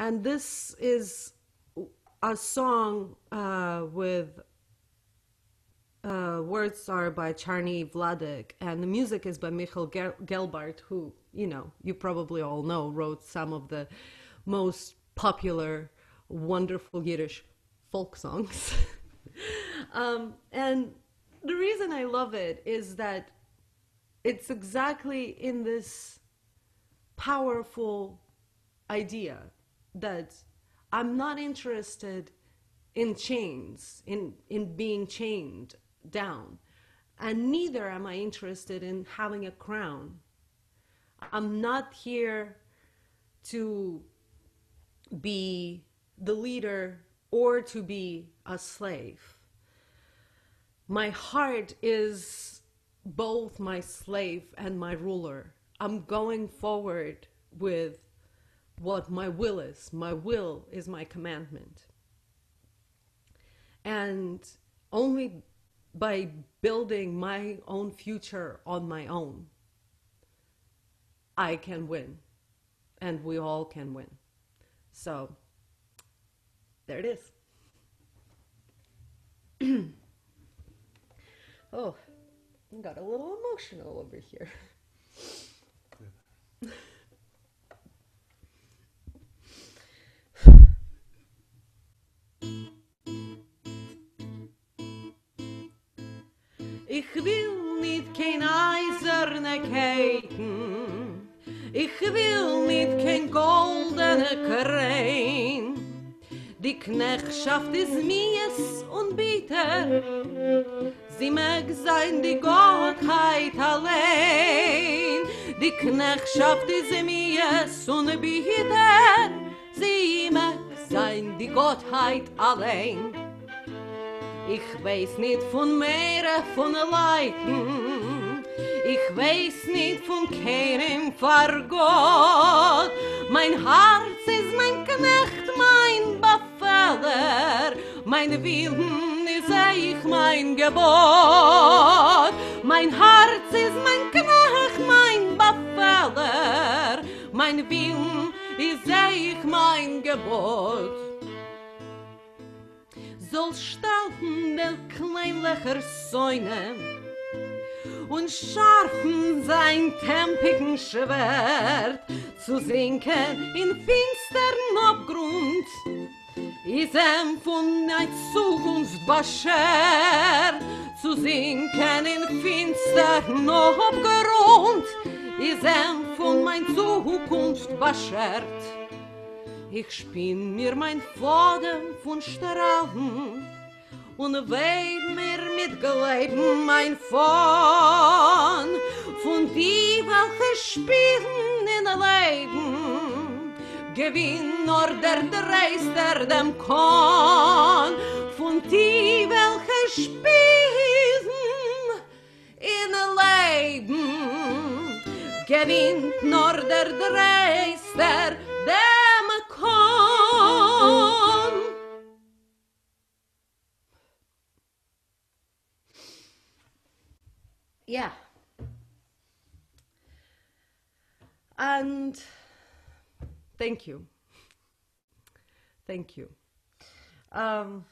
And this is a song with words are by Charny Vladik, and the music is by Michael Gelbart, who, you know, you probably all know, wrote some of the most popular, wonderful Yiddish folk songs. And the reason I love it is that it's exactly in this powerful idea that I'm not interested in chains, in being chained down. And neither am I interested in having a crown. I'm not here to be the leader or to be a slave. My heart is both my slave and my ruler. I'm going forward with what my will is. My will is my commandment. And only by building my own future on my own, I can win. And we all can win. So, there it is. Oh, I got a little emotional over here. Ich will nicht kein eiserne Ketten, ich will nicht kein goldene Krähen. Die Knechtschaft ist mies und bitter, sie mag sein die Gottheit allein. Die Knechtschaft ist mies und bitter, sie mag sein die Gottheit allein. Ich weiß nicht von Meere von Leiden, ich weiß nicht von keinem vor Gott. Mein Herz ist mein Knecht, mein Befehler, mein Willen ist ich mein Gebot. Mein Herz ist mein Knecht, mein Befehler, mein Willen ist ich mein Gebot. Soll stalten der kleinlicher Säune und scharfen sein tempigen Schwert zu sinken in finstern Abgrund. Is von ein Zukunft beschert zu sinken in finstern Abgrund. Is von mein Zukunft beschert. Ich spinn mir mein Faden von Strahlen und weib mir mit Gleiben mein Fahn von die, welche spielen in der Leben, gewinn nur der Dreister dem Kahn von die, welche spielen in der Leben, gewinnt nur der Dreister dem Kahn. Yeah. And thank you. Thank you.